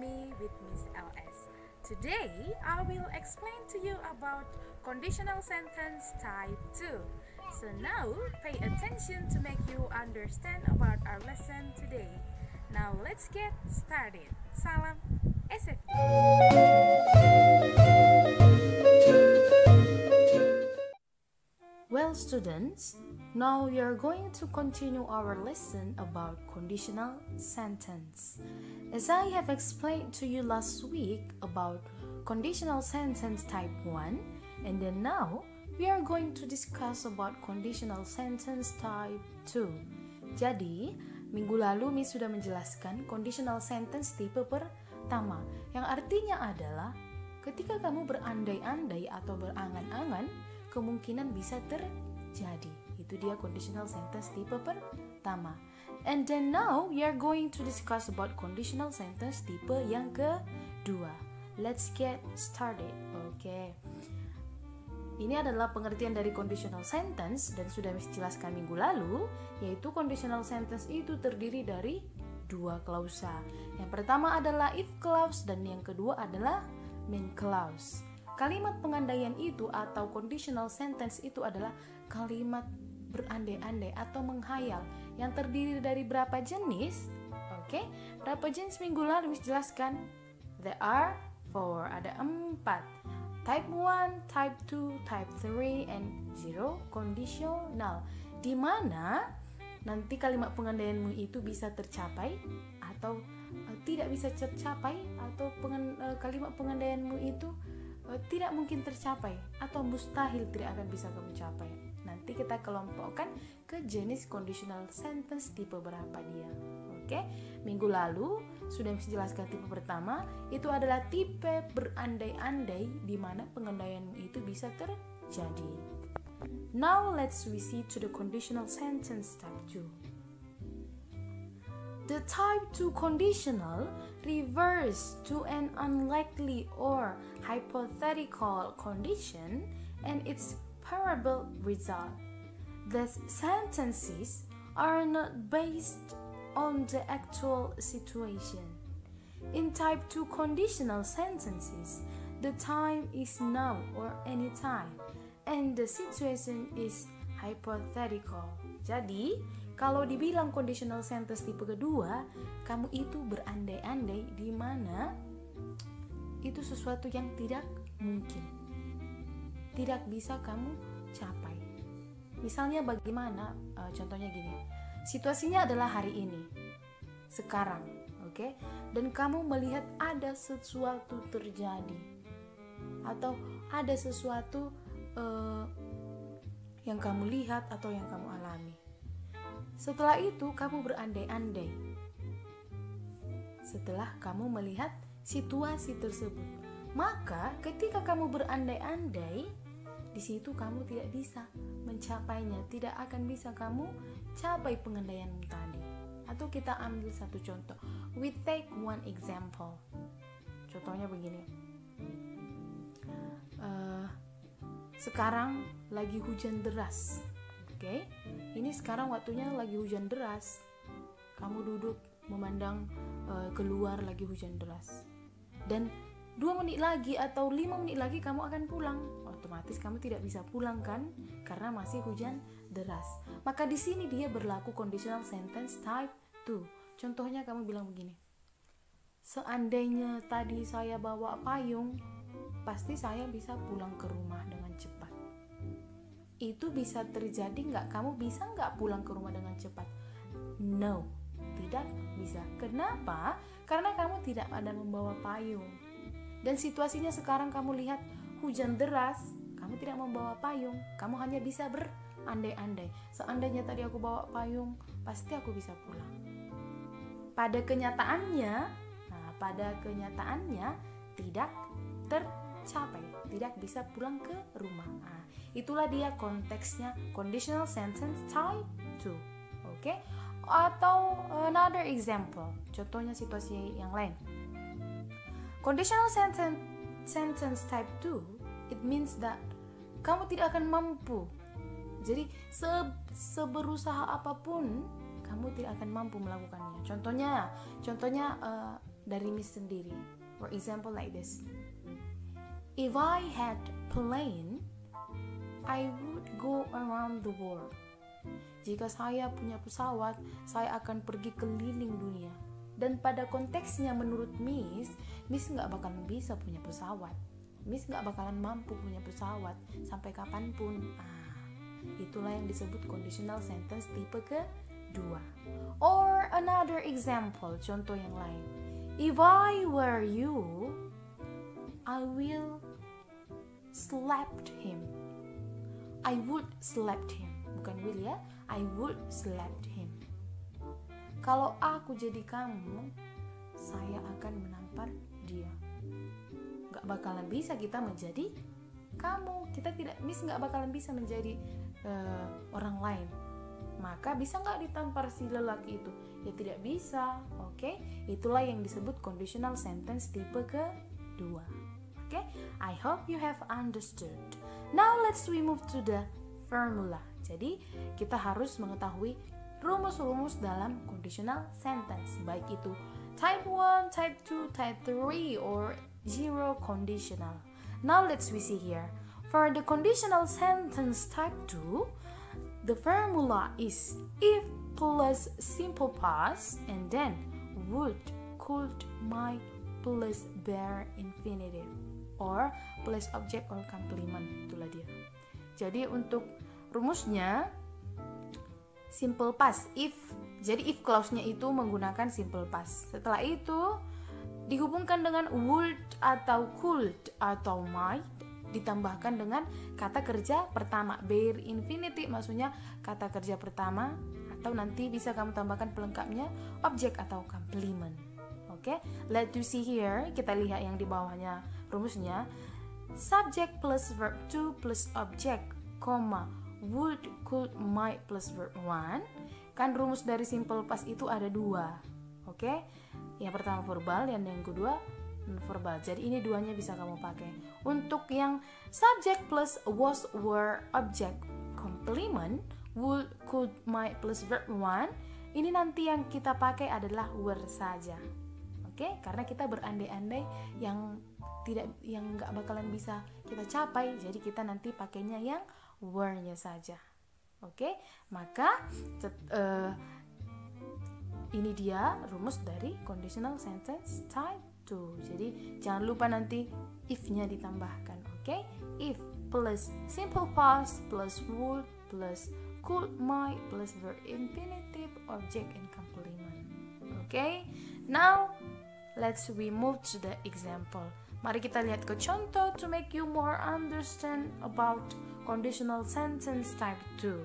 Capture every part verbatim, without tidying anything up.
Story with Miss L S. Today, I will explain to you about conditional sentence type two. So now, pay attention to make you understand about our lesson today. Now let's get started. Salam S F I. Well, students, now we are going to continue our lesson about conditional sentence. As I have explained to you last week about conditional sentence type one, and then now we are going to discuss about conditional sentence type two. Jadi, minggu lalu Miss sudah menjelaskan conditional sentence tipe pertama, yang artinya adalah ketika kamu berandai-andai atau berangan-angan, kemungkinan bisa terjadi. Itu dia conditional sentence tipe pertama. And then now we are going to discuss about conditional sentence tipe yang kedua. Let's get started. Oke. Okay. Ini adalah pengertian dari conditional sentence dan sudah Miss jelaskan minggu lalu, yaitu conditional sentence itu terdiri dari dua klausa. Yang pertama adalah if clause dan yang kedua adalah main clause. Kalimat pengandaian itu atau conditional sentence itu adalah kalimat berandai-andai atau menghayal yang terdiri dari berapa jenis? Oke, okay? Berapa jenis minggu lalu Miss jelaskan? There are four, ada empat. Type one, type two, type three, and zero conditional. Di mana nanti kalimat pengandaianmu itu bisa tercapai atau uh, tidak bisa tercapai, atau pengen, uh, kalimat pengandaianmu itu tidak mungkin tercapai atau mustahil tidak akan bisa kamu capai. Nanti kita kelompokkan ke jenis conditional sentence tipe berapa dia. Oke, minggu lalu sudah bisa jelaskan tipe pertama itu adalah tipe berandai-andai di mana pengandaianmu itu bisa terjadi. Now let's proceed to the conditional sentence type two. The type two conditional refers to an unlikely or hypothetical condition and its probable result. These sentences are not based on the actual situation. In type two conditional sentences, the time is now or any time, and the situation is hypothetical. Jadi, kalau dibilang conditional sentence tipe kedua, kamu itu berandai-andai di mana itu sesuatu yang tidak mungkin, tidak bisa kamu capai. Misalnya bagaimana? Uh, contohnya gini, situasinya adalah hari ini, sekarang, oke? Okay? Dan kamu melihat ada sesuatu terjadi, atau ada sesuatu uh, yang kamu lihat atau yang kamu alami. Setelah itu kamu berandai-andai. Setelah kamu melihat situasi tersebut, maka ketika kamu berandai-andai, di situ kamu tidak bisa mencapainya, tidak akan bisa kamu capai pengandaianmu tadi. Atau kita ambil satu contoh. We take one example. Contohnya begini. Uh, sekarang lagi hujan deras. Oke, okay? Ini sekarang waktunya lagi hujan deras. Kamu duduk memandang uh, keluar lagi hujan deras. Dan dua menit lagi atau lima menit lagi kamu akan pulang. Otomatis kamu tidak bisa pulang kan? Karena masih hujan deras. Maka di sini dia berlaku conditional sentence type two. Contohnya kamu bilang begini. Seandainya tadi saya bawa payung, pasti saya bisa pulang ke rumah dengan cepat. Itu bisa terjadi nggak? Kamu bisa nggak pulang ke rumah dengan cepat? No, tidak bisa. Kenapa? Karena kamu tidak ada membawa payung. Dan situasinya sekarang kamu lihat hujan deras, kamu tidak membawa payung. Kamu hanya bisa berandai-andai. Seandainya tadi aku bawa payung, pasti aku bisa pulang. Pada kenyataannya, nah pada kenyataannya tidak tercapai, tidak bisa pulang ke rumah. Nah, itulah dia konteksnya conditional sentence type two. Oke? Okay? Atau another example. Contohnya situasi yang lain. Conditional sentence sentence type two, it means that kamu tidak akan mampu. Jadi se seberusaha apapun kamu tidak akan mampu melakukannya. Contohnya, contohnya uh, dari Miss sendiri. For example like this. If I had plane, I would go around the world. Jika saya punya pesawat, saya akan pergi keliling dunia. Dan pada konteksnya menurut Miss, Miss nggak bakalan bisa punya pesawat. Miss nggak bakalan mampu punya pesawat sampai kapanpun. Ah, itulah yang disebut conditional sentence tipe kedua. Or another example, contoh yang lain. If I were you, I will slap him. I would slap him. Bukan will ya, I would slap him. Kalau aku jadi kamu, saya akan menampar dia. Gak bakalan bisa kita menjadi kamu. Kita tidak, Miss gak bakalan bisa menjadi uh, orang lain. Maka bisa gak ditampar si lelaki itu? Ya tidak bisa. Oke, okay? Itulah yang disebut conditional sentence tipe kedua. Oke, okay? I hope you have understood. Now let's we move to the formula. Jadi kita harus mengetahui rumus-rumus dalam conditional sentence, baik itu type one, type two, type three, or zero conditional. Now let's we see here. For the conditional sentence type two, the formula is if plus simple past and then would, could, might plus bare infinitive or plus object or complement. Itulah dia. Jadi untuk rumusnya simple past if. Jadi if clause-nya itu menggunakan simple past. Setelah itu dihubungkan dengan would atau could atau might, ditambahkan dengan kata kerja pertama, bare infinitive, maksudnya kata kerja pertama, atau nanti bisa kamu tambahkan pelengkapnya objek atau complement. Oke, okay? Let you see here, kita lihat yang di bawahnya rumusnya. Subject plus verb two plus object, comma, would, could, might plus verb one. Kan rumus dari simple past itu ada dua. Oke, okay? Yang pertama verbal, yang yang kedua non-verbal. Jadi ini duanya bisa kamu pakai. Untuk yang subject plus was, were, object, complement, would, could, might plus verb one, ini nanti yang kita pakai adalah were saja. Oke, okay? Karena kita berandai-andai yang tidak, yang nggak bakalan bisa kita capai, jadi kita nanti pakainya yang were-nya saja. Oke, okay? Maka uh, ini dia rumus dari conditional sentence type two. Jadi jangan lupa nanti if-nya ditambahkan. Oke, okay? If plus simple past plus would plus could, might plus verb infinitive, object and complement. Oke, okay? Now let's we move to the example. Mari kita lihat ke contoh to make you more understand about conditional sentence type two.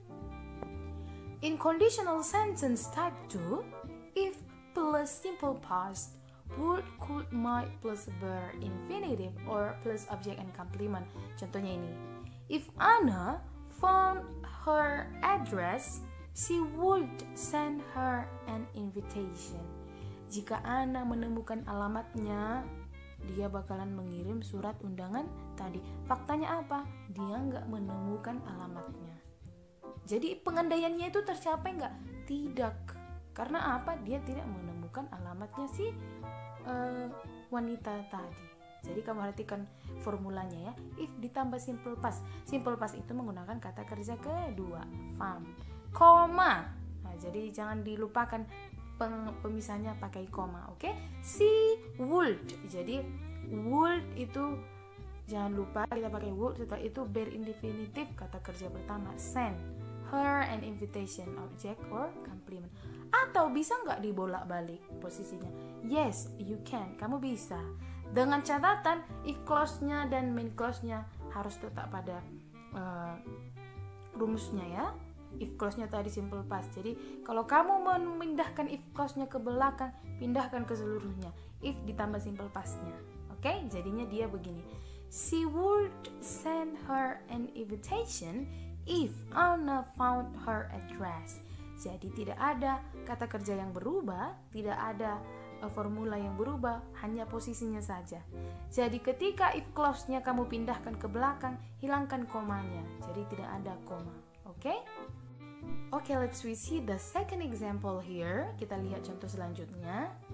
In conditional sentence type two, if plus simple past, would, could, might plus verb infinitive or plus object and complement. Contohnya ini. If Anna found her address, she would send her an invitation. Jika Anna menemukan alamatnya, dia bakalan mengirim surat undangan tadi. Faktanya apa? Dia nggak menemukan alamatnya. Jadi pengandaiannya itu tercapai nggak? Tidak. Karena apa? Dia tidak menemukan alamatnya si uh, wanita tadi. Jadi kamu perhatikan formulanya ya. If ditambah simple past. Simple past itu menggunakan kata kerja kedua, found, koma. Nah, jadi jangan dilupakan pemisahnya pakai koma, oke? Okay? She would. Jadi would itu jangan lupa kita pakai would. Setelah itu bare infinitive kata kerja pertama, send her an invitation, object or complement. Atau bisa nggak dibolak-balik posisinya? Yes, you can. Kamu bisa. Dengan catatan if clause-nya dan main clause-nya harus tetap pada uh, rumusnya ya. If clause-nya tadi simple past. Jadi kalau kamu memindahkan if clause-nya ke belakang, pindahkan ke seluruhnya. If ditambah simple past-nya. Oke, okay? Jadinya dia begini. She would send her an invitation if Anna found her address. Jadi tidak ada kata kerja yang berubah, tidak ada uh, formula yang berubah, hanya posisinya saja. Jadi ketika if clause-nya kamu pindahkan ke belakang, hilangkan komanya. Jadi tidak ada koma. Oke? Okay? Oke, okay, let's we see the second example here. Kita lihat contoh selanjutnya.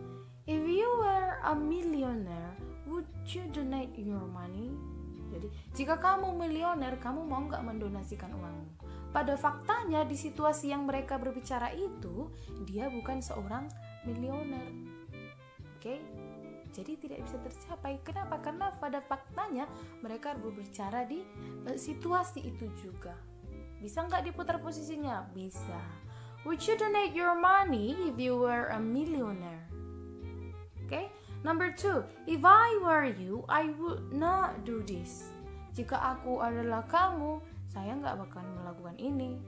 If you were a millionaire, would you donate your money? Jadi, jika kamu milioner, kamu mau nggak mendonasikan uangmu? Pada faktanya, di situasi yang mereka berbicara itu, dia bukan seorang milioner. Oke? Okay? Jadi tidak bisa tercapai. Kenapa? Karena pada faktanya mereka berbicara di uh, situasi itu juga. Bisa nggak diputar posisinya? Bisa. Would you donate your money if you were a millionaire? Okay. Number two, if I were you, I would not do this. Jika aku adalah kamu, saya nggak bakalan melakukan ini.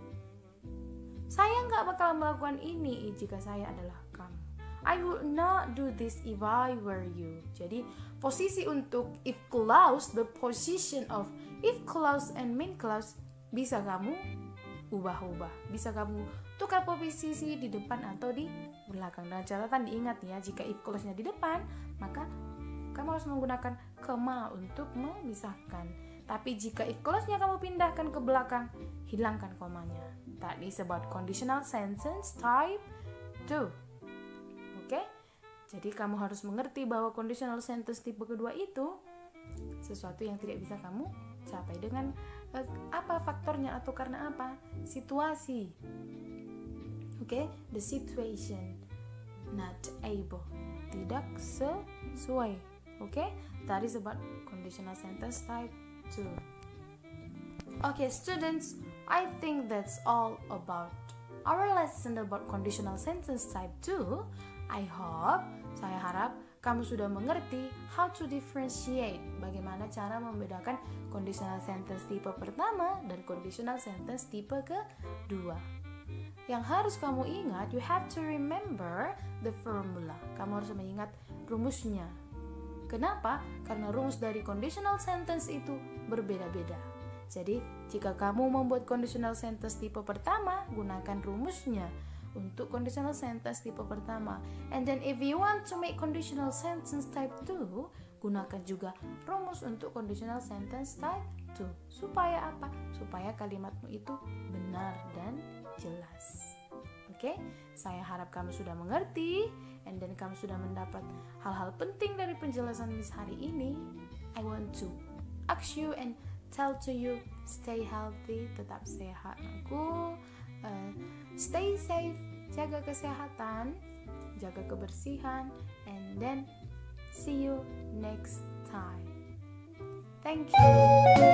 Saya nggak bakalan melakukan ini jika saya adalah kamu. I would not do this if I were you. Jadi posisi untuk if clause, the position of if clause and main clause bisa kamu ubah-ubah. Bisa kamu tukar posisi di depan atau di belakang. Dan catatan diingat ya, jika if clause-nya di depan, maka kamu harus menggunakan koma untuk memisahkan. Tapi jika if clause-nya kamu pindahkan ke belakang, hilangkan komanya. That is about conditional sentence type two. Oke, jadi kamu harus mengerti bahwa conditional sentence tipe kedua itu sesuatu yang tidak bisa kamu capai dengan uh, apa faktornya atau karena apa? Situasi. Oke, the situation not able, tidak sesuai. Oke, that is about conditional sentence type two. Okay, students, I think that's all about our lesson about conditional sentence type two. I hope, saya harap kamu sudah mengerti how to differentiate, bagaimana cara membedakan conditional sentence tipe pertama dan conditional sentence tipe kedua. Yang harus kamu ingat, you have to remember the formula. Kamu harus mengingat rumusnya. Kenapa? Karena rumus dari conditional sentence itu berbeda-beda. Jadi, jika kamu membuat conditional sentence tipe pertama, gunakan rumusnya untuk conditional sentence tipe pertama. And then if you want to make conditional sentence type two, gunakan juga rumus untuk conditional sentence type two. Supaya apa? Supaya kalimatmu itu benar dan jelas. Oke, okay? Saya harap kamu sudah mengerti, and then kamu sudah mendapat hal-hal penting dari penjelasan Miss hari ini. I want to ask you and tell to you, stay healthy, tetap sehat aku. Uh, stay safe, jaga kesehatan, jaga kebersihan, and then see you next time. Thank you.